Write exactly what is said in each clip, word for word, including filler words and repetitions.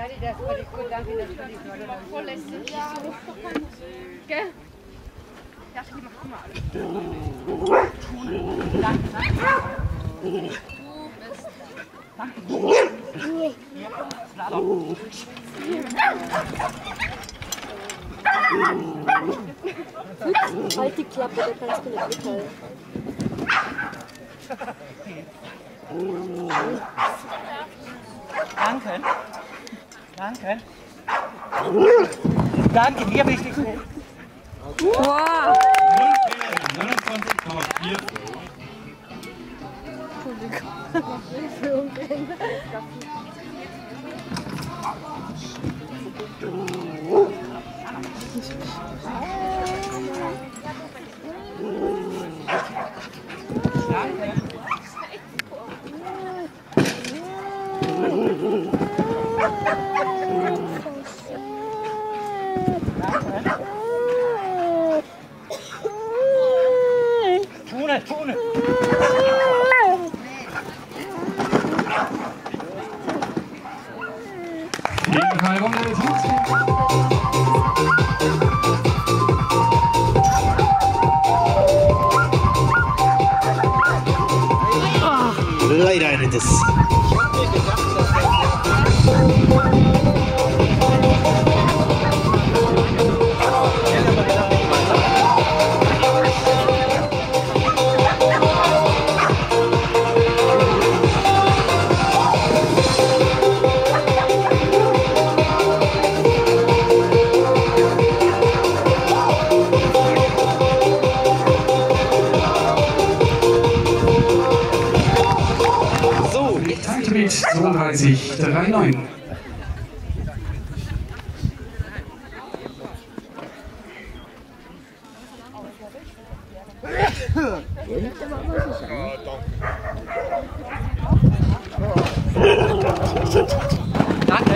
Ja, das war die gut, danke, das war die gut. Voll lässig. Ja. Gell? Ja, die macht immer alles. Danke, danke. Du bist... Danke. Ja, Slalom. Halt die Klappe, da kannst du nicht mithalten. Danke. Danke. Danke, dir will ich nicht sehen. Wow! neunundzwanzig Komma vier. Tune, tune. Gegenteilung der Tut. Leider eine Diss. Mit zweiunddreißig Komma neununddreißig. Danke.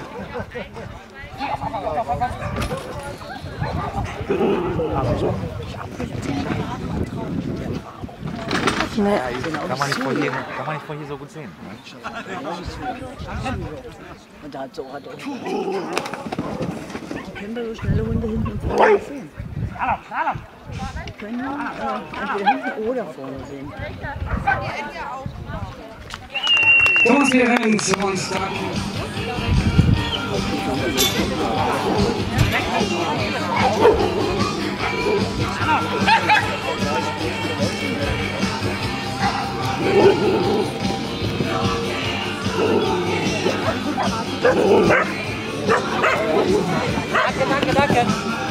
Nee. Kann man nicht von hier, kann man nicht von hier so gut sehen. Ne? Und da hat so hat er die können wir so schnelle Hunde hinten und vorne sehen. Die können äh, entweder hinten oder vorne sehen. Thomas Behrendt und Duncan. Danke, danke, danke.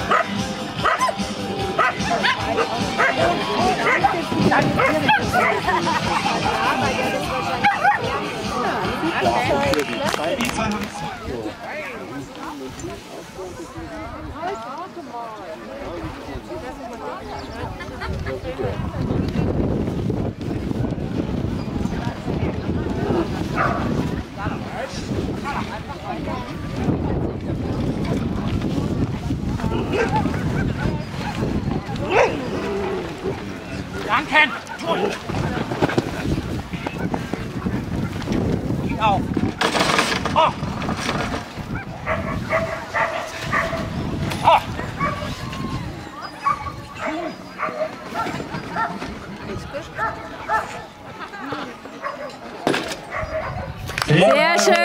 Duncan! Geht auf! Oh! Oh! Sehr schön!